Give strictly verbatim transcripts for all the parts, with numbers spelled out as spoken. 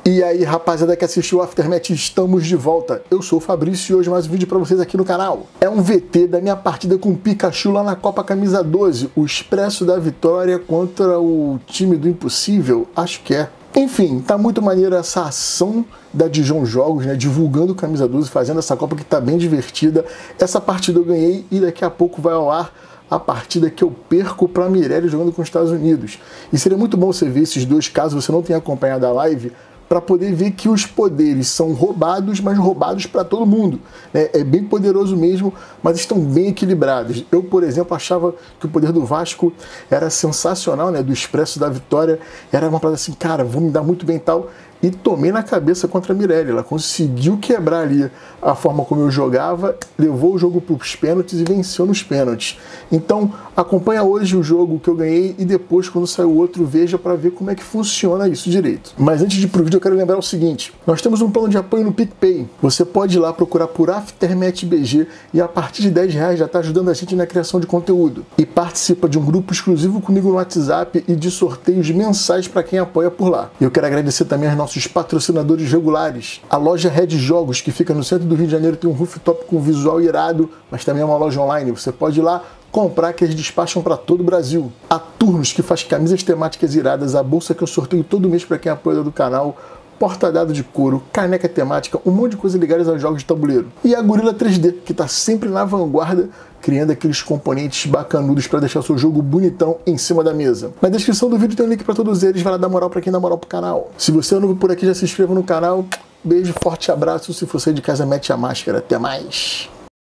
E aí, rapaziada que assistiu o Aftermath, estamos de volta. Eu sou o Fabrício e hoje mais um vídeo pra vocês aqui no canal. É um V T da minha partida com o Pikachu lá na Copa Camisa doze, o Expresso da Vitória contra o time do Impossível, acho que é. Enfim, tá muito maneiro essa ação da Dijon Jogos, né, divulgando o Camisa doze, fazendo essa Copa que tá bem divertida. Essa partida eu ganhei e daqui a pouco vai ao ar a partida que eu perco para a Mirelle jogando com os Estados Unidos. E seria muito bom você ver esses dois casos, você não tenha acompanhado a live, para poder ver que os poderes são roubados, mas roubados para todo mundo. Né? É bem poderoso mesmo, mas estão bem equilibrados. Eu, por exemplo, achava que o poder do Vasco era sensacional, né? Do Expresso da Vitória. Era uma parada assim, cara, vou me dar muito bem e tal. E tomei na cabeça contra a Mirelle. Ela conseguiu quebrar ali a forma como eu jogava, levou o jogo para os pênaltis e venceu nos pênaltis. Então, acompanha hoje o jogo que eu ganhei e depois, quando sair o outro, veja para ver como é que funciona isso direito. Mas antes de ir pro vídeo, eu quero lembrar o seguinte. Nós temos um plano de apoio no PicPay. Você pode ir lá procurar por Aftermath B G e a partir de dez reais já está ajudando a gente na criação de conteúdo. E participa de um grupo exclusivo comigo no WhatsApp e de sorteios mensais para quem apoia por lá. Eu quero agradecer também aos nossos patrocinadores regulares. A loja Red Jogos, que fica no centro do Rio de Janeiro, tem um rooftop com visual irado, mas também é uma loja online. Você pode ir lá comprar, que eles despacham para todo o Brasil. A Turnos, que faz camisas temáticas iradas, a bolsa que eu sorteio todo mês para quem apoia do canal, porta-dado de couro, caneca temática, um monte de coisa ligadas aos jogos de tabuleiro. E a Gorilla três D, que está sempre na vanguarda, criando aqueles componentes bacanudos para deixar o seu jogo bonitão em cima da mesa. Na descrição do vídeo tem um link para todos eles, vai lá dar moral para quem dá moral pro canal. Se você é novo por aqui, já se inscreva no canal. Beijo, forte abraço. Se for sair de casa, mete a máscara. Até mais.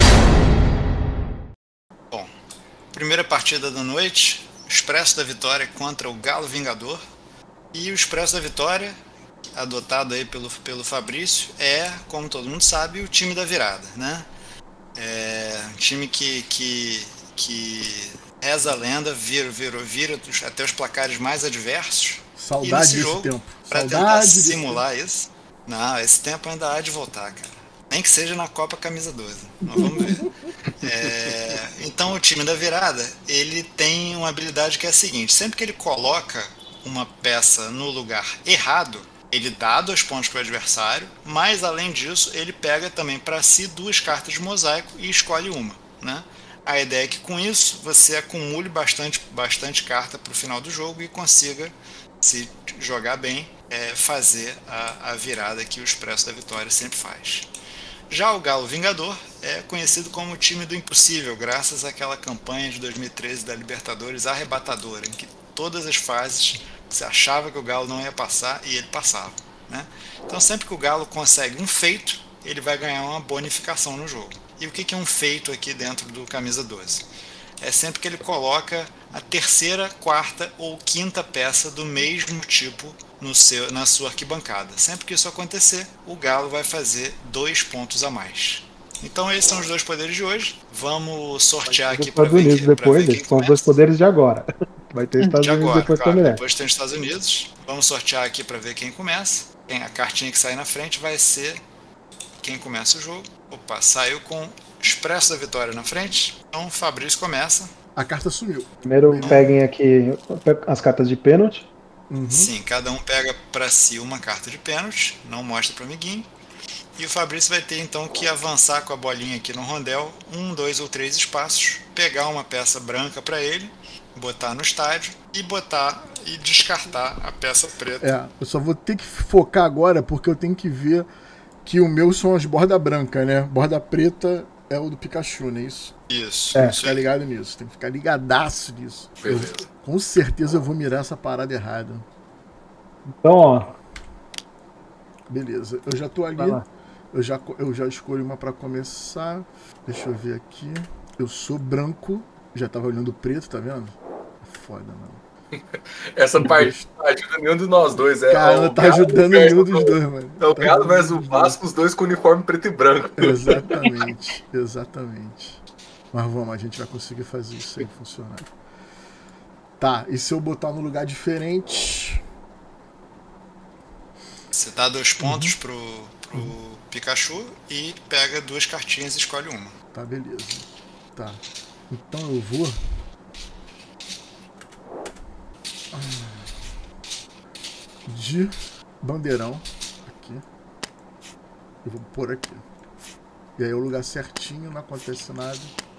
Bom, primeira partida da noite, Expresso da Vitória contra o Galo Vingador. E o Expresso da Vitória, adotado aí pelo, pelo Fabrício, é, como todo mundo sabe, o time da virada, né? É um time que, que, que reza a lenda, vira, vira, vira até os placares mais adversos. Saudade e nesse desse jogo, tempo. Para tentar simular isso. Não, esse tempo ainda há de voltar, cara. Nem que seja na Copa Camisa doze. Nós vamos ver. É, então o time da virada, ele tem uma habilidade que é a seguinte: sempre que ele coloca uma peça no lugar errado, ele dá dois pontos para o adversário, mas além disso ele pega também para si duas cartas de mosaico e escolhe uma, né? A ideia é que com isso você acumule bastante, bastante carta para o final do jogo e consiga, se jogar bem, é, fazer a, a virada que o Expresso da Vitória sempre faz. Já o Galo Vingador é conhecido como o time do impossível, graças àquela campanha de dois mil e treze da Libertadores arrebatadora, em que todas as fases você achava que o Galo não ia passar e ele passava, né? Então sempre que o Galo consegue um feito, ele vai ganhar uma bonificação no jogo. E o que é um feito aqui dentro do Camisa doze? É sempre que ele coloca a terceira, quarta ou quinta peça do mesmo tipo no seu, na sua arquibancada. Sempre que isso acontecer, o Galo vai fazer dois pontos a mais. Então esses são os dois poderes de hoje. Vamos sortear aqui para ver, Unidos que, depois, ver quem são os dois poderes de agora. Vai ter Estados de Unidos agora, depois claro, também. Depois tem os Estados Unidos. Vamos sortear aqui para ver quem começa. A cartinha que sai na frente vai ser quem começa o jogo. Opa, saiu com Expresso da Vitória na frente. Então o Fabrício começa. A carta sumiu. Primeiro Bem, peguem aqui as cartas de pênalti. Uhum. Sim, cada um pega para si uma carta de pênalti, não mostra para o amiguinho. E o Fabrício vai ter então que avançar com a bolinha aqui no rondel, um, dois ou três espaços, pegar uma peça branca para ele, botar no estádio e botar e descartar a peça preta. É, eu só vou ter que focar agora porque eu tenho que ver que o meu são as borda branca, né? Borda preta é o do Pikachu, não é isso? Isso. É. Isso Ficar aí. ligado nisso, tem que ficar ligadaço nisso. Beleza. Eu, com certeza eu vou mirar essa parada errada. Então, ó. Beleza, eu já tô ali. Eu já, eu já escolho uma pra começar. Deixa eu ver aqui. Eu sou branco. Já tava olhando preto, tá vendo? É foda, mano. Essa parte não ajuda nenhum de nós dois. É, cara, não tá ajudando nenhum dos dois, mano. É o tá Galo versus o Vasco, os dois com uniforme preto e branco. Exatamente, exatamente. Mas vamos, a gente vai conseguir fazer isso aí funcionar. Tá, e se eu botar no lugar diferente... Você dá dois pontos uhum. pro, pro Pikachu e pega duas cartinhas e escolhe uma. Tá, beleza. Tá. Então eu vou... de bandeirão. aqui. E vou pôr aqui. E aí é o lugar certinho, não acontece nada.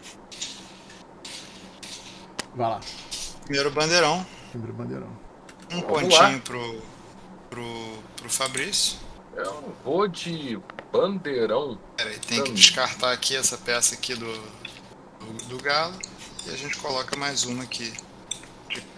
Vai lá. Primeiro bandeirão. Primeiro bandeirão. Um Vamos pontinho lá. pro, pro, pro Fabrício. Eu vou de bandeirão. Pera aí, tem que Hum. descartar aqui essa peça aqui do, do, do galo. E a gente coloca mais uma aqui. de cá.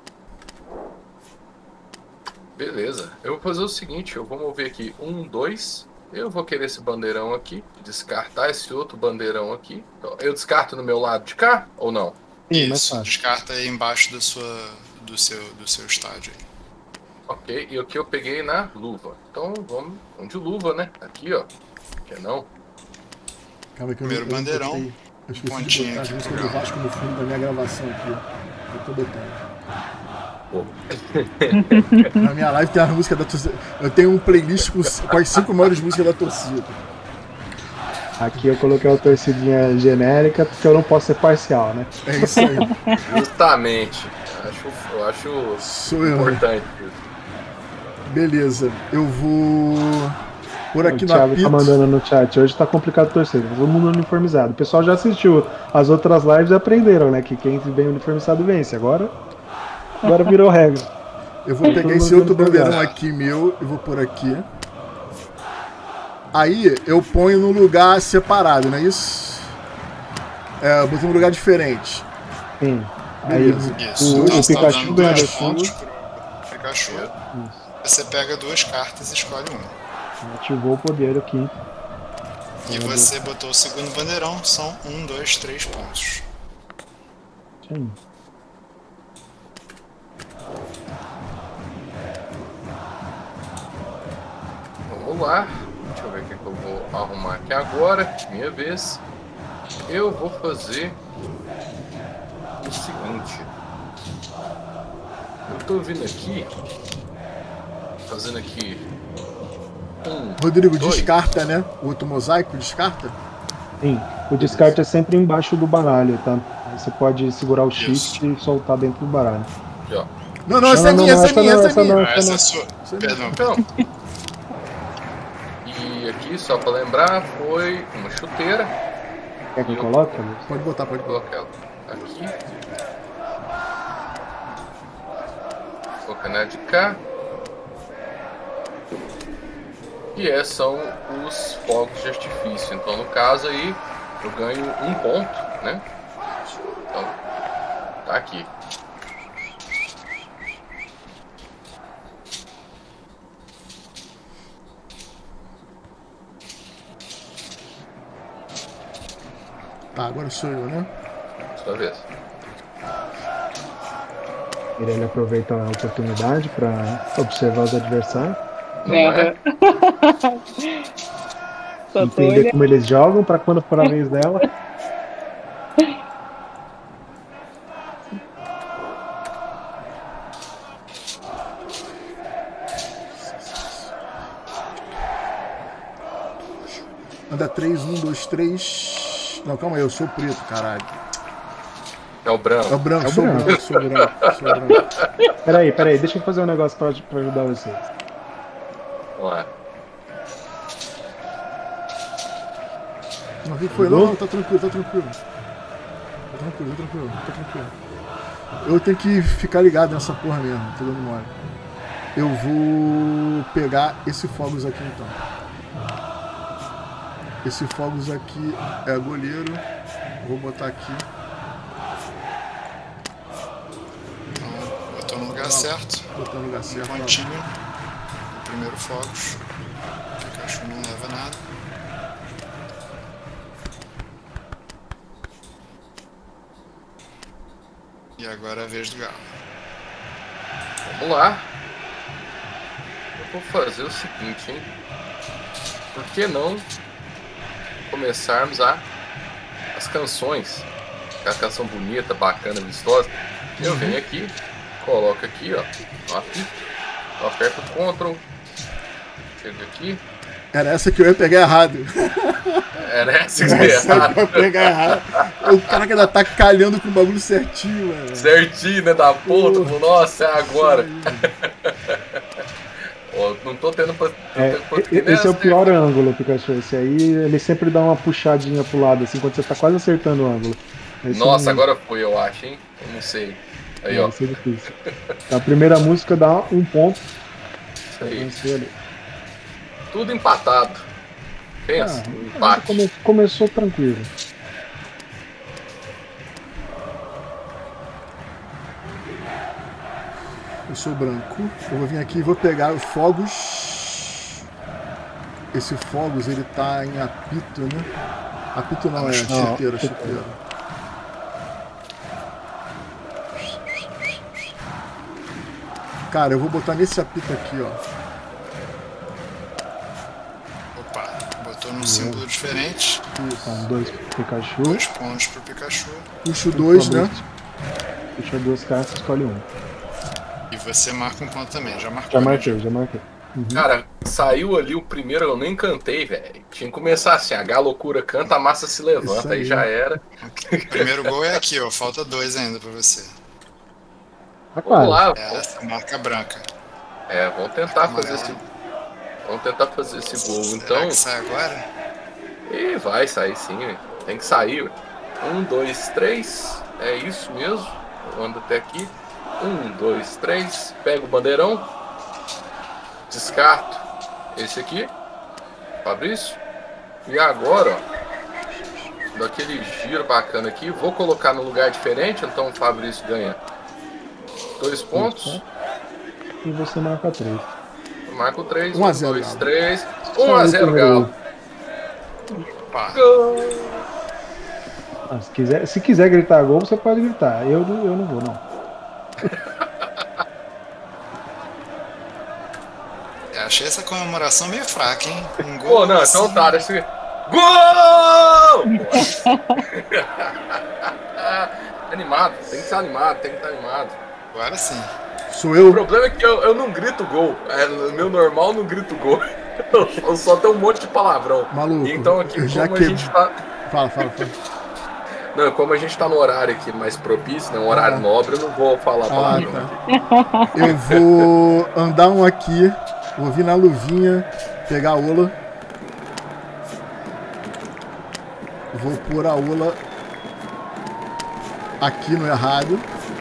Beleza. Eu vou fazer o seguinte, eu vou mover aqui um, dois. Eu vou querer esse bandeirão aqui. Descartar esse outro bandeirão aqui. Então, eu descarto no meu lado de cá ou não? Sim, mais Isso, fácil. descarta aí embaixo da sua, do, seu, do seu estádio. Aí. Ok, e aqui eu peguei na luva. Então vamos, vamos de luva, né? Aqui, ó. Quer não? Calma que eu Primeiro eu bandeirão, botei- Eu esqueci de pontinho botar as aqui músicas pro do galo. Vasco no fundo da minha gravação aqui. Eu tô botando. Pô, Na minha live tem as músicas da torcida. Eu tenho um playlist com, com as cinco maiores músicas da torcida. Aqui eu coloquei uma torcidinha genérica porque eu não posso ser parcial, né? É isso aí. justamente. Acho, eu acho Sou eu. importante isso. Beleza. Eu vou por aqui o no Thiago apito. tá mandando no chat. Hoje tá complicado torcer, todo mundo uniformizado. O pessoal já assistiu as outras lives e aprenderam, né? Que quem vem uniformizado vence. Agora, agora virou regra. Eu vou pegar Todo esse mundo outro vendo bandeirão pegar. aqui meu e vou por aqui. Aí eu ponho num lugar separado, não é isso? É, eu botei num lugar diferente. Sim. Aí Beleza. Isso. o, Então o você tá Pikachu dando ganha dois da chuva. pontos pro Pikachu. Você pega duas cartas e escolhe uma. Ativou o poder aqui. E você botou o segundo bandeirão, são um, dois, três pontos. Sim. Vamos lá. Deixa eu ver o que, que eu vou arrumar aqui agora. Minha vez. Eu vou fazer o seguinte. Eu tô vindo aqui. Fazendo aqui. Um, Rodrigo, dois. descarta, né? O outro mosaico, descarta? Sim. O descarte é sempre embaixo do baralho, tá? Aí você pode segurar o Isso. shift e soltar dentro do baralho. Aqui, ó. Não, não, essa é não, minha, não, essa é minha, essa essa é não, minha. Ah, essa é sua. Isso aí. Perdão. Então. E aqui, só pra lembrar, foi uma chuteira. Quer que eu coloque? Luiz? Pode botar, pode Vou botar. colocar ela aqui. Vou colocar ela de cá. E esses são os fogos de artifício. Então, no caso aí, eu ganho um ponto, né? Então, tá aqui. Tá, agora sou eu, né? Sua vez. Ele aproveita a oportunidade para observar os adversários, Não é? Só tô entender olhando. como eles jogam para quando for a vez dela. Anda três, um, dois, três. Não, calma aí, eu sou o preto, caralho. É o É o branco. branco, É o sou branco. branco, sou branco, sou branco. Peraí, peraí, deixa eu fazer um negócio para ajudar vocês. Vamos lá. Não, o que foi? Não, não, tá tranquilo, tá tranquilo. Tá tranquilo, tá tranquilo, tá tranquilo. Eu tenho que ficar ligado nessa porra mesmo, tô dando mole. Eu vou pegar esse fogos aqui então. Esse fogos aqui é goleiro. Vou botar aqui. Então, botou no lugar certo. Botar no lugar Um certo. ó. pontinho. O primeiro fogos. O Pikachu não leva nada. E agora é a vez do galo. Vamos lá. Eu vou fazer o seguinte, hein? Por que não começarmos a as canções? Aquela canção bonita, bacana, vistosa. Eu venho aqui, coloco aqui, ó, no apito, eu aperto o Ctrl, chego aqui. Era essa que eu ia pegar errado. Era essa que eu Essa ia que eu ia pegar errado. O cara que ainda tá calhando com o bagulho certinho, mano. certinho, né, da ponta. Porra. Nossa, é agora. Isso aí. pô. Não tô tendo. Pra, É, esse é o pior ângulo, Pikachu. Esse aí, ele sempre dá uma puxadinha pro lado, assim, quando você tá quase acertando o ângulo. Esse Nossa, não... agora foi, eu acho, hein? Eu não sei. Aí, é, ó. isso é difícil. A primeira música dá um ponto. Isso aí. Ali. Tudo empatado. Pensa, Ah, um empate. Come, começou tranquilo. Eu sou branco. Eu vou vir aqui e vou pegar os fogos. Esse fogos, ele tá em apito, né? Apito não, é chuteira, chuteira. Cara, eu vou botar nesse apito aqui, ó. Opa, botou num símbolo diferente. São dois pro Pikachu. Dois pontos pro Pikachu. Puxo dois, né? Puxa duas cartas, escolhe um. E você marca um ponto também, já marcou. Já marquei, já marquei. Uhum. Cara, saiu ali o primeiro, eu nem cantei, velho. Tinha que começar assim, H loucura canta, a massa se levanta, aí. aí já era. O primeiro gol é aqui, ó, falta dois ainda pra você. Tá vamos lá. É essa marca branca. É, vamos tentar fazer esse. Vamos tentar fazer esse gol, Será então. Que sai agora? E vai sair sim, véio. Tem que sair. Véio. Um, dois, três. É isso mesmo. Eu ando até aqui. Um, dois, três. Pega o bandeirão. Descarto. Esse aqui. Fabrício. E agora, ó. Daquele giro bacana aqui. Vou colocar no lugar diferente. Então o Fabrício ganha dois pontos. E você marca três. Eu marco três. um a zero. dois, três. um a zero, Galo. Gol! Ah, se, quiser, se quiser gritar gol, você pode gritar. Eu, eu não vou, não. Eu achei essa comemoração meio fraca, hein? Um gol. Pô, não, assim... então tá, deixa eu... Gol! Animado, tem que ser animado, tem que estar animado. Agora sim. Sou eu. O problema é que eu, eu não grito gol. É, no meu normal eu não grito gol. Eu só tenho um monte de palavrão. Maluco. Então aqui, já como que... a gente tá... Fala, fala, fala. Não, como a gente tá no horário aqui mais propício, né, um horário ah. nobre, eu não vou falar palavrão ah, tá. aqui. Eu vou andar um aqui, vou vir na luvinha, pegar a ola. Vou pôr a ola aqui no errado.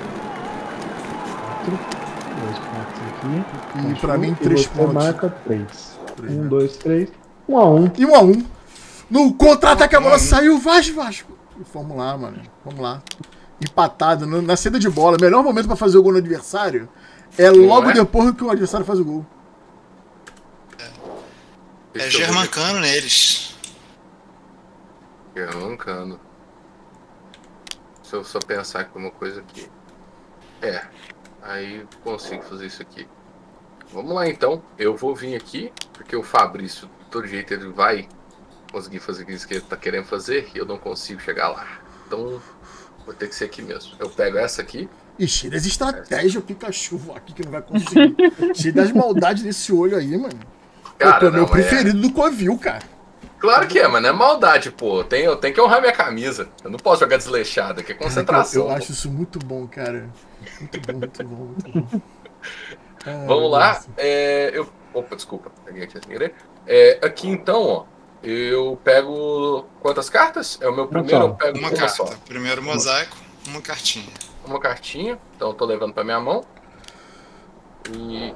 Dois pontos aqui. E pra mim, três pontos. Marca três. Um, dois, três. Um a um. E um a um. No contra-ataque a bola saiu, Vasco, Vasco. Vamos lá, mano. Vamos lá. Empatado, na saída de bola. Melhor momento pra fazer o gol no adversário é logo é? depois que o adversário faz o gol. É, é germancano neles. Germancano. Se eu só pensar aqui uma coisa aqui. É. Aí consigo fazer isso aqui. Vamos lá então. Eu vou vir aqui, porque o Fabrício, de todo jeito, ele vai conseguir fazer isso que ele tá querendo fazer e eu não consigo chegar lá. Então, vou ter que ser aqui mesmo. Eu pego essa aqui. E cheio das estratégias, o Pikachu aqui que não vai conseguir. Cheio das maldades desse olho aí, mano. Cara, pô, é meu preferido é... do Covil, cara. Claro que é, mas não é maldade, pô. Eu tenho, eu tenho que honrar minha camisa. Eu não posso jogar desleixado, aqui é concentração. Eu, eu acho isso muito bom, cara. Muito bom, muito bom, muito bom. Ah, vamos lá. É, eu... Opa, desculpa. Peguei aqui sem querer. É, aqui então, ó. Eu pego quantas cartas? É o meu primeiro, eu pego uma, uma carta. Só. Primeiro mosaico, uma cartinha. Uma cartinha, então eu tô levando pra minha mão. E...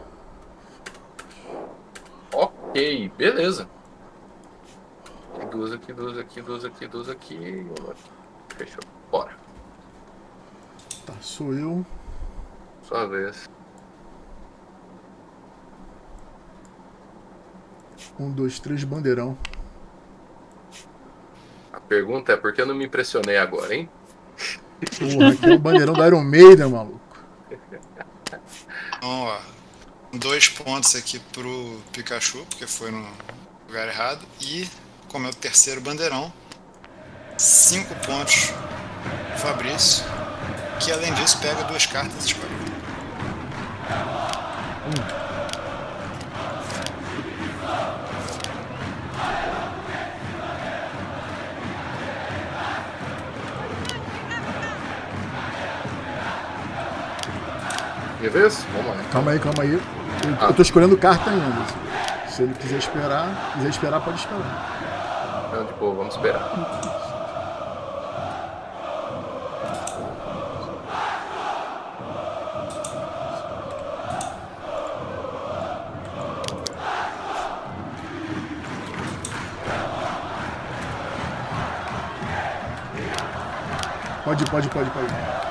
Ok, beleza. Duas aqui, duas aqui, duas aqui, duas aqui e uma aqui. Fechou, bora. Tá, sou eu. Sua vez. Um, dois, três, bandeirão. A pergunta é por que eu não me impressionei agora, hein? Porra, aqui é o bandeirão da Iron Maiden, maluco. Então, ó, dois pontos aqui pro Pikachu, porque foi no lugar errado. E, como é o terceiro bandeirão, cinco pontos pro Fabrício, que além disso pega duas cartas e escolhe. Hum. Minha vez? Vamos lá. Calma aí, calma aí. Eu, Ah. eu tô escolhendo carta ainda. Se ele quiser esperar, quiser esperar, pode esperar. Não, de boa, vamos esperar. Pode, pode, pode, pode.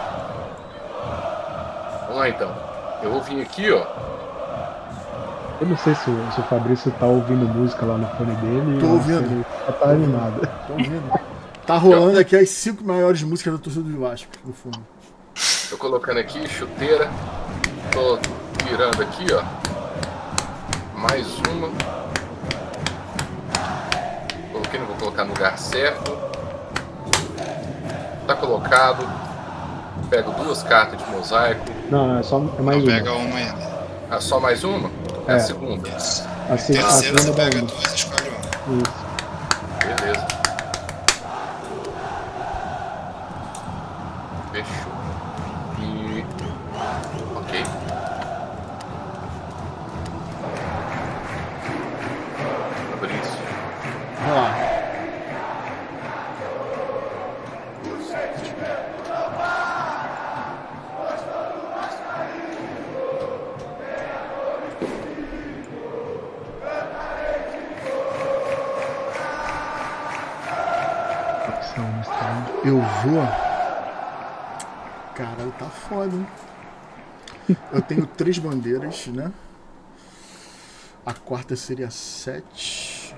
Vamos lá então. Eu vou vir aqui, ó. Eu não sei se o, se o Fabrício tá ouvindo música lá no fone dele. Tô ou ouvindo. se ele só tá animado. Tô ouvindo. Tá rolando aqui as cinco maiores músicas da torcida do Vasco, no fundo. Tô colocando aqui chuteira. Tô tirando aqui, ó. Mais uma. Coloquei, não vou colocar no lugar certo. Tá colocado. Pego duas cartas de mosaico. Não, não, é só é mais Então uma. pega uma ainda. Ah, só mais uma? É, É. a segunda. Isso. A, se- a Terceira você segunda dá pega uma. duas e escolhe uma. Isso. Beleza. Fechou. E. Ok. Fabrício. Vamos lá. Opção estranha. Eu vou. Caralho, tá foda, hein? Eu tenho três bandeiras, né? A quarta seria sete.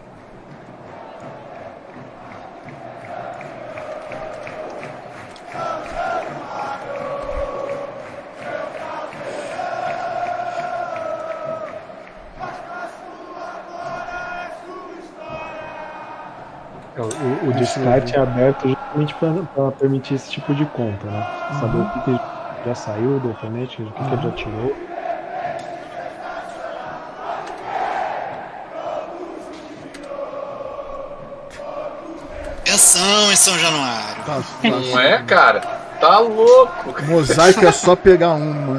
É, O, o descarte é aberto justamente para permitir esse tipo de compra, né? Saber o que, que já saiu do alfinete, o que, que ele já tirou. Atenção em São Januário. Tá, Não é, cara? Tá louco. Mosaico é só pegar uma, né?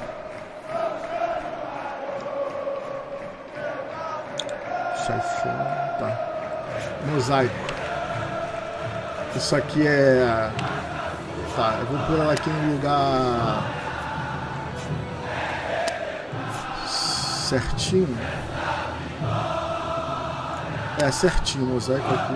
Sai fora. Tá. Mosaico. Isso aqui é. Tá, eu vou pôr ela aqui no lugar. Certinho. É, certinho, mosaico aqui.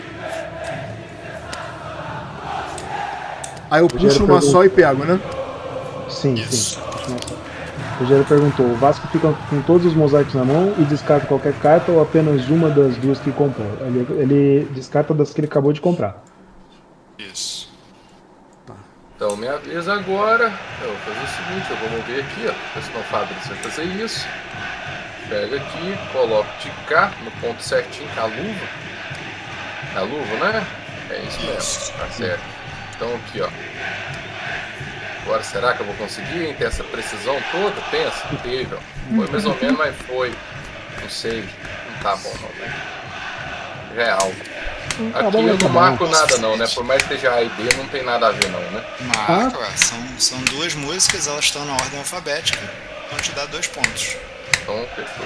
Aí eu puxo uma só e pego, né? Sim, Isso. sim. Nossa. O Rogério perguntou: o Vasco fica com todos os mosaicos na mão e descarta qualquer carta ou apenas uma das duas que comprou? Ele, ele descarta das que ele acabou de comprar. Isso. Então, minha vez agora. Eu vou fazer o seguinte: eu vou mover aqui, ó. Ver se não Fabrício vai fazer isso. Pega aqui, coloco de cá, no ponto certinho, com a luva. A luva, né? É isso mesmo, tá certo. Então, aqui, ó. Agora, será que eu vou conseguir, hein? Ter essa precisão toda? Pensa, teve, ó. Foi mais ou menos, mas foi. Não sei. Não tá bom, não, né? Já é algo. Aqui eu não marco nada, não, né? Por mais que esteja A e B, não tem nada a ver, não, né? Marca, ué. São, são duas músicas, elas estão na ordem alfabética. Vão te dar dois pontos. Então, fechou.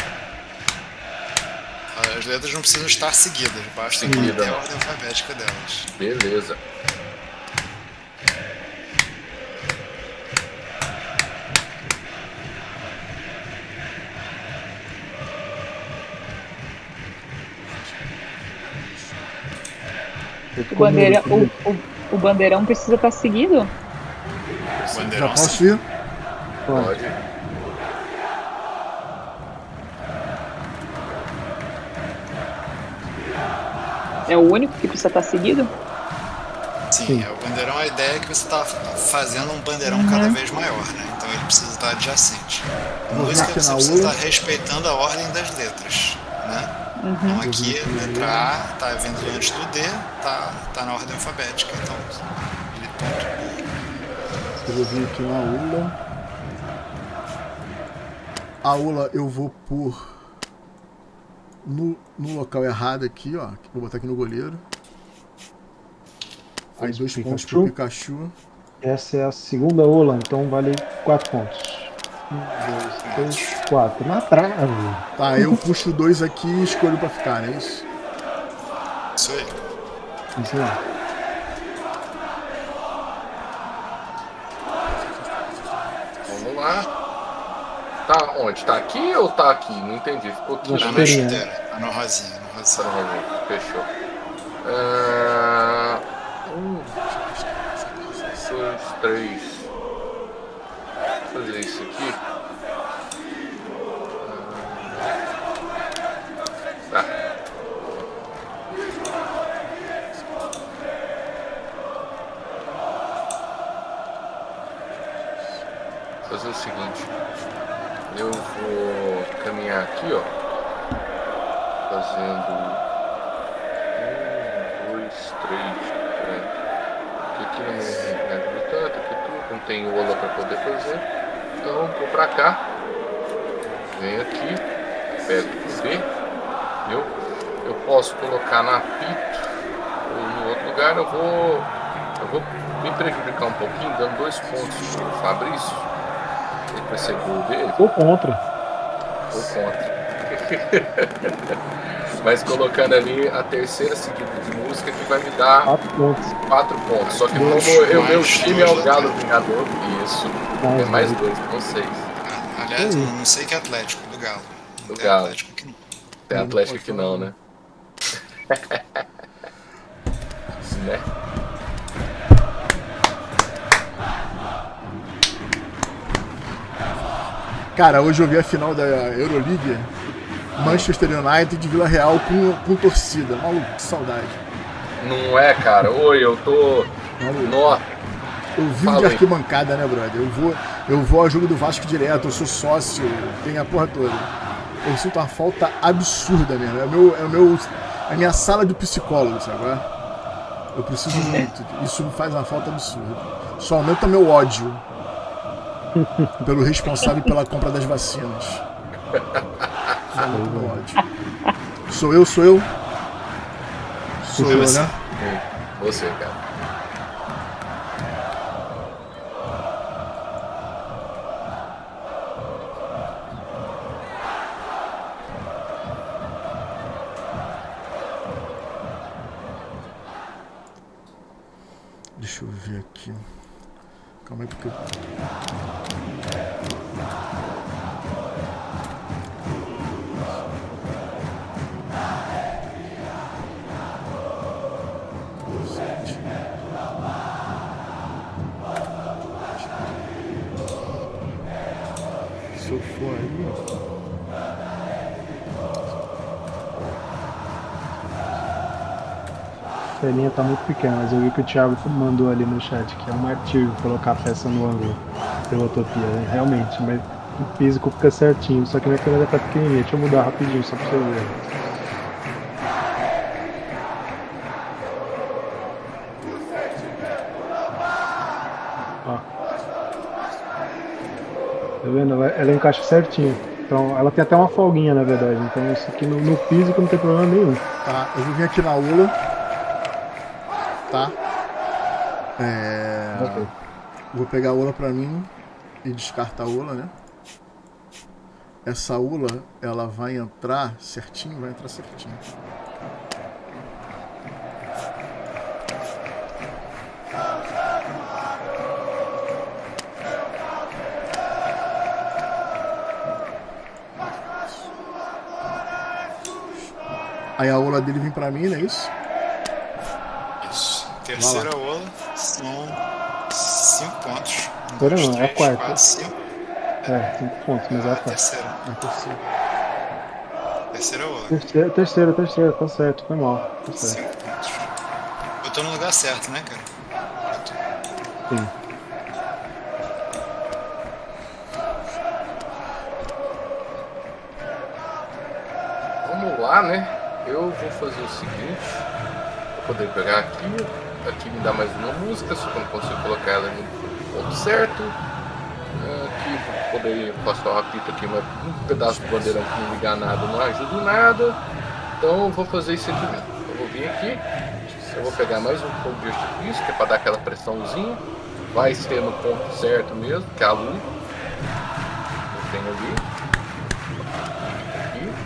As letras não precisam estar seguidas, basta Seguida. manter a ordem alfabética delas. Beleza. Eu O, tô bandeira, com medo o, o, o bandeirão precisa estar seguido? Já Bandeirão, posso ir? Pode. É o único que precisa estar seguido? sim, Sim. é, o bandeirão, a ideia é que você está fazendo um bandeirão cada vez maior, né? Então ele precisa estar adjacente. A Vou música vir aqui você na precisa ula. estar respeitando a ordem das letras, né? Então aqui, letra A tá vindo antes do D, tá, tá na ordem alfabética, então ele ponto. Eu vou vir aqui na Ula. A Ula eu vou pôr no, no local errado aqui, ó. Vou botar aqui no goleiro. Aí dois Pikachu. pontos pro Pikachu. Essa é a segunda ola, então vale quatro pontos. Um, dois, três, quatro. Na trave. Tá, eu puxo dois aqui e escolho pra ficar, não é isso? Isso aí. Isso aí. Vamos lá. Tá onde? Tá aqui ou tá aqui? Não entendi. Ficou aqui. Na Tá na chuteirinha. chuteira. Tá no rosinha. No Tá rosinha. no rolê. Fechou. Ah, um, dois, três. Vou fazer isso aqui. Ah, tá. Vou fazer o seguinte. Eu vou caminhar aqui, ó. Fazendo. Aqui não é tanto, aqui tudo, não tem ola para poder fazer. Então vou pra cá, venho aqui, pego o B, viu? Eu posso colocar na pito ou em outro lugar. Eu vou, eu vou me prejudicar um pouquinho, dando dois pontos pro Fabrício. Ele vai ser gol dele. Ou contra. Ou contra. Mas colocando ali a terceira seguida de música que vai me dar Quatro pontos. quatro pontos. Só que Dois, como o meu mais time é o dois, Galo né? Vingador, isso. Mais É mais dois. dois, então seis. Ah, aliás, não, não sei que Atlético, do Galo. Não Do tem Galo. Atlético aqui não. Tem Não Atlético pode que falar, não, não. né? Né? Cara, hoje eu vi a final da Euroleague. Manchester United de Vila Real com, com torcida. Maluco, que saudade. Não é, cara. Oi, eu tô. Maluco. Nó. Eu vivo Fala de aí. arquibancada, né, brother? Eu vou, eu vou ao jogo do Vasco direto, eu sou sócio, tem a porra toda. Eu sinto uma falta absurda mesmo. É, o meu, é o meu, a minha sala de psicólogo, sabe? Eu preciso muito. Isso me faz uma falta absurda. Só aumenta meu ódio pelo responsável pela compra das vacinas. Só aumenta meu ódio. Sou eu, sou eu? Sou eu, você. né? Sim, você, cara. Deixa eu ver aqui. Calma aí, porque eu... Se eu for aí... A telinha tá muito pequena, mas eu vi que o Thiago mandou ali no chat que é um martírio colocar a peça no ângulo pela utopia, né? Realmente, mas o físico fica certinho, só que minha câmera tá pequenininha. Deixa eu mudar rapidinho só pra você ver. Ó. Tá vendo? Ela, ela encaixa certinho. Então, ela tem até uma folguinha, na verdade. Então, isso aqui no, no físico não tem problema nenhum. Tá, eu vou vir aqui na Ula. Tá? É... Ok. Vou pegar a Ula pra mim e descartar a Ula, né? Essa Ula, ela vai entrar certinho, vai entrar certinho. Aí a Ula dele vem pra mim, não é isso? Isso. Terceira ola são cinco pontos. Um, Terceira dois, não, é a três, quarta. quatro, cinco. É, cinco pontos, mas é Ah, a quarta. terceira. Na terceira. Terceira ola. Terceira, terceira, terceira, tá certo, foi mal. Tá certo. Cinco pontos. Eu tô no lugar certo, né, cara? Eu tô. Sim. Vamos lá, né? Eu vou fazer o seguinte. Vou poder pegar aqui. Aqui me dá mais uma música, só que eu não consigo colocar ela no ponto certo. Aqui vou poder passar o rapito aqui, mas um pedaço do bandeirão que não ligar nada não ajuda em nada. Então eu vou fazer isso aqui mesmo. Eu vou vir aqui. Eu vou pegar mais um pouco de artifício, que é para dar aquela pressãozinha. Vai ser no ponto certo mesmo, que é a luz. pontinho ali. Aqui.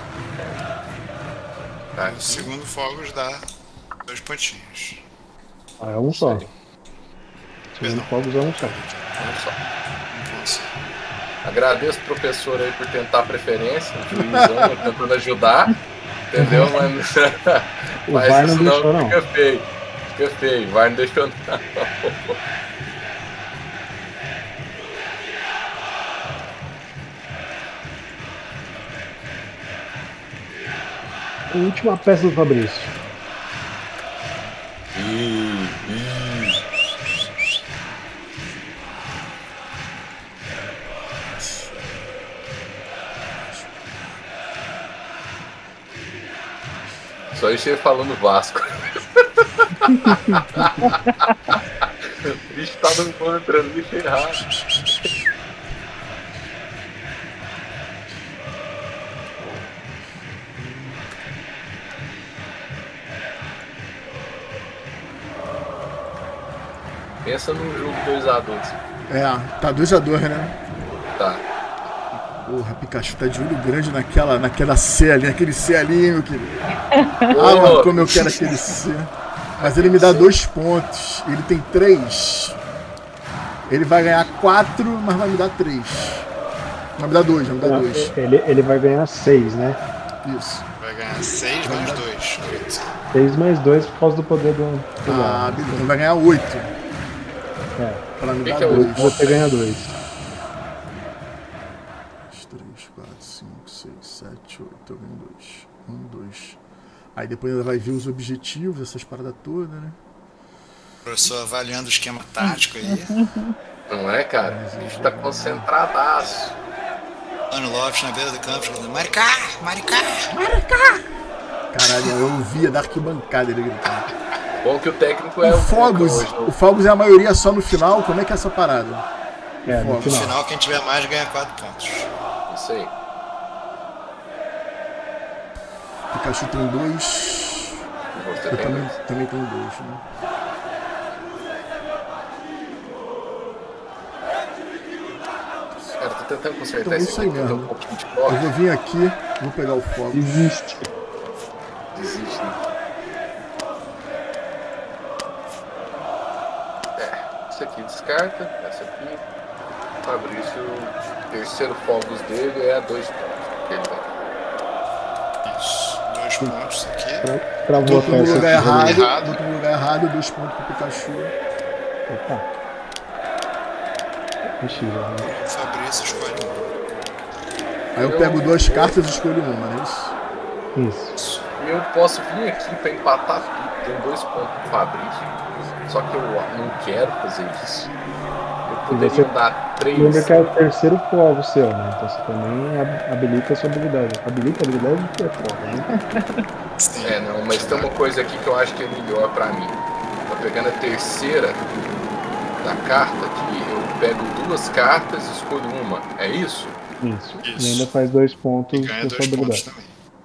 Tá O aqui. segundo fogos dá dois pontinhos. Ah, é um só. Isso Segundo fogos é um só. Um só. Um ponto só. Agradeço o professor aí por tentar a preferência, o juizão tentando ajudar, entendeu? Mas, O mas V A R não isso deixou, não. fica feio. Fica feio, o V A R não deixou não. Última peça do Fabrício. Ih, ih. Só encher falando Vasco. O bicho tá dando contra o bicho errado. Pensa num jogo dois a dois. É, tá dois a dois, né? Tá. Porra, Pikachu tá de olho grande naquela, naquela C ali, naquele C ali, meu querido. Ah, Ô, mano, como eu quero aquele C. Mas ele me dá dois pontos. Ele tem três. Ele vai ganhar quatro, mas vai me dar três. Vai me dar dois, vai me dar Não, dois. ele, ele vai ganhar seis, né? Isso. Vai ganhar seis mais dois. oito. seis mais dois por causa do poder do. do Ah, V beleza. Então vai ganhar oito. A R. É. Pra me Que dar que é dois. oito? Você ganha dois. três, quatro, cinco, seis, sete, oito. Eu ganho dois. Um, dois. Aí depois ela vai ver os objetivos, essas paradas todas, né? Professor avaliando o esquema tático aí. Não é, cara? O bicho tá concentradaço. Mano Lopes na beira do campo falando: Maricá! Maricá! Caralho, eu ouvia da arquibancada ele gritando. Bom que o técnico é O o Fogos, hoje, o Fogos é a maioria só no final, como é que é essa parada? É, no Fogo. No final. final, quem tiver mais ganha quatro pontos. Isso aí. Pikachu tem dois. Você Eu tem também, dois. também tenho dois, né? Cara, tô tentando consertar Então é esse isso aí aqui, tem um mesmo. pouquinho de Eu corte. vou vir aqui, vou pegar o Fogos. Existe. Desiste, né? É, isso aqui descarta, essa aqui. O Fabrício, o terceiro fogos dele é a dois pontos. Que ele vai. Isso. Dois pontos aqui. Tra travou a Botou no peça. lugar errado, Errado. botou no lugar errado, dois pontos pro Pikachu. Opa. Ixi, já. O Fabrício escolhe um. Aí eu pego duas cartas e escolho uma, não é isso? Isso. E eu posso vir aqui pra empatar tudo. Tem dois pontos pro Fabrício. Só que eu não quero fazer isso. Eu poderia você dar três. Lembra que é o terceiro fogo seu, né? Então você também hab- habilita a sua habilidade. Habilita a habilidade que é fogo, né? Sim. É, não, mas tem uma coisa aqui que eu acho que é melhor pra mim. Tô pegando a terceira da carta aqui, eu pego duas cartas e escolho uma. É isso? Isso. Isso. E ainda faz dois pontos E ganha da sua dois pontos habilidade.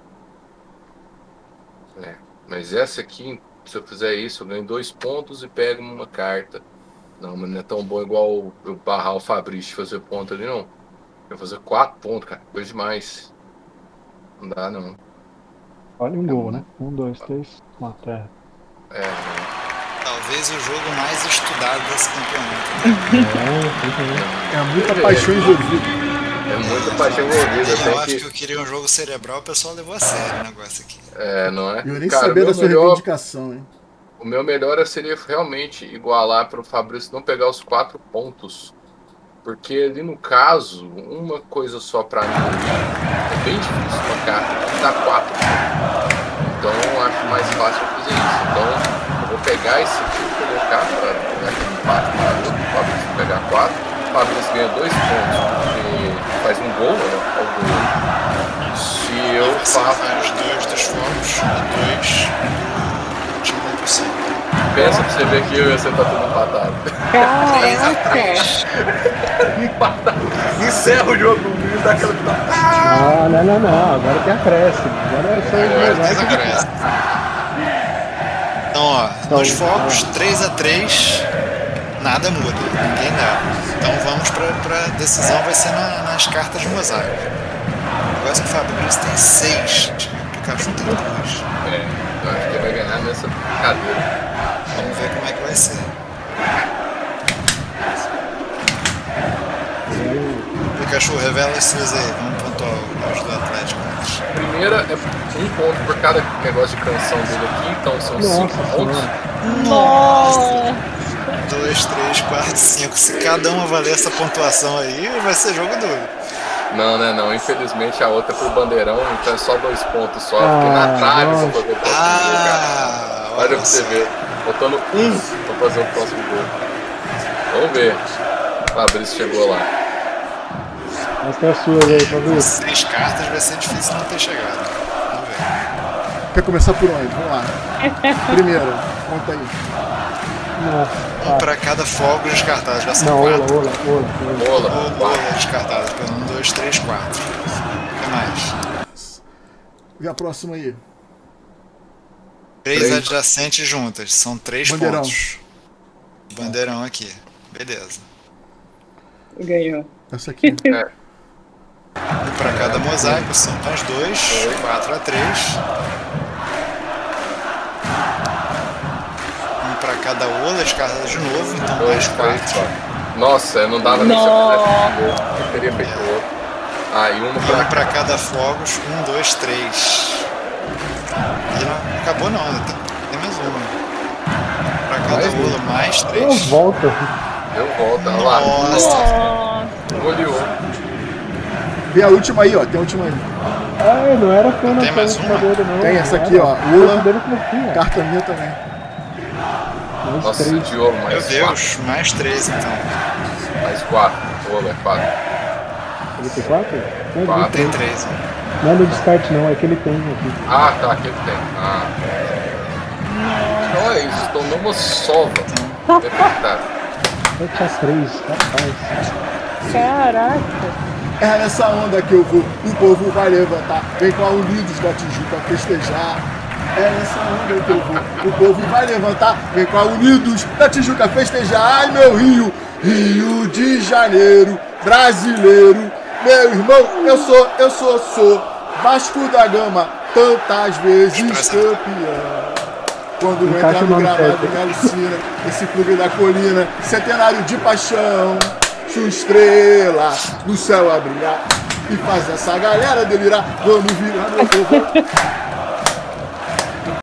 também. É. Mas essa aqui, se eu fizer isso, eu ganho dois pontos e pego uma carta. Não, mas não é tão bom igual eu barrar o Fabrício fazer ponto ali, não. Eu vou fazer quatro pontos, cara. Coisa demais. Não dá, não. Olha um gol, né? Um, dois, três, quatro. É. É, não. Talvez o jogo mais estudado desse campeonato. É, tem também. É muita paixão envolvida. É muita paixão envolvida. Eu Tem acho que que... eu queria um jogo cerebral, o pessoal levou a sério o negócio aqui. É, não é? Eu nem Cara, o sabia meu da sua melhor- reivindicação, hein? O meu melhor seria realmente igualar para o Fabrício não pegar os quatro pontos. Porque ali no caso, uma coisa só para mim é bem difícil uma carta que dá quatro. Então eu acho mais fácil eu fazer isso. Então eu vou pegar esse aqui e colocar para pegar aquele empate maravilhoso, o Fabrício pegar quatro. O Fabrício ganha dois pontos porque faz um gol, né? É o gol. Isso. E eu Você faço. faz dois dos fogos e dois do time concursado. Pensa pra você ver que eu e você tá tudo empatado. três a Caraca! três. Empatado. Encerra o jogo e dá aquela. Ah, não, não, não. Agora tem acréscimo. Agora é só Agora vai tem acréscimo. Então, ó, Então, nos fogos, três a três nada muda, ninguém dá. Então vamos pra, pra decisão, vai ser na, nas cartas de mosaico. O negócio que o Fabrício tem seis, o Pikachu tem duas. É, eu acho que ele vai ganhar nessa cadeira. Vamos ver como é que vai ser. Pikachu, revela as suas aí, vamos pontuar os do Atlético. Primeira é um ponto por cada negócio de canção dele aqui, então são Nossa cinco pontos. Nossa! dois, três, quatro, cinco. Se cada uma valer essa pontuação aí, vai ser jogo duro. Não, né, não. Infelizmente a outra é pro bandeirão, então é só dois pontos só. Ah, porque na trave eu vou nossa. fazer o próximo Ah, gol, cara. Olha pra você ver. Faltando um pra fazer o próximo gol. Vamos ver. O Fabrício chegou lá. Mas tem as suas aí, Com Fabrício. seis cartas vai ser difícil não ter chegado. Vamos ver. Quer começar por onde? Vamos lá. Primeiro, conta aí. Nossa. Um pra cada fogo descartado, já são Não, ola, quatro. ola, ola, ola. Bola, Ou quatro. bola descartado, pelo um, dois, três, quatro. O que mais? E a próxima aí? Três Três. adjacentes juntas, são três Bandeirão. pontos. Bandeirão aqui. Beleza. Ganhou. Essa aqui. É, Um pra cada mosaico, são mais dois. Quatro a três. Um pra cada ola descartada de novo, então mais dois, três, quatro. quatro. Nossa, eu não dava nem se eu Nossa. fizesse um gol. Eu teria feito outro. Ah, e uma Um pra pra cada fogos, um, dois, três. E não acabou não, ainda tem, tem mais uma. Pra cada Mais um. ola, mais Eu três. volto. Deu volta, olha lá. Nossa. Nossa! Goleou. Vem a última aí, ó. Tem a última aí. Ai, não era pena Tem mais uma? dele, não. Tem essa Não aqui, era. ó. O Ula. dele foi aqui, ó. Carta minha também. Mais Nossa, três. de ouro, Meu mais Deus, mais três então. quatro. Mais quatro. Ouro é quatro. Ele tem quatro? Tem Quatro. ele Tem tem. três. Né? Não é no descarte, não. É que ele tem aqui. Ah, tá, aqui ele tem. Ah. Então é isso, estou numa sova. Detectado. Eu tinha três, rapaz. Caraca! É nessa onda que eu vou. O povo vai levantar. Vem com a Unidos da Tijuca festejar. É nessa onda que eu vou. O povo vai levantar. Vem com a Unidos da Tijuca festejar. Ai, meu Rio. Rio de Janeiro. Brasileiro. Meu irmão, eu sou, eu sou, sou. Vasco da Gama. Tantas vezes campeão. Quando vou Encaixa entrar o no nome gramado, certo. me alucina. Esse clube da colina. Centenário de paixão. Sua estrela no céu a brilhar. E faz essa galera delirar. Vamos virar meu povo.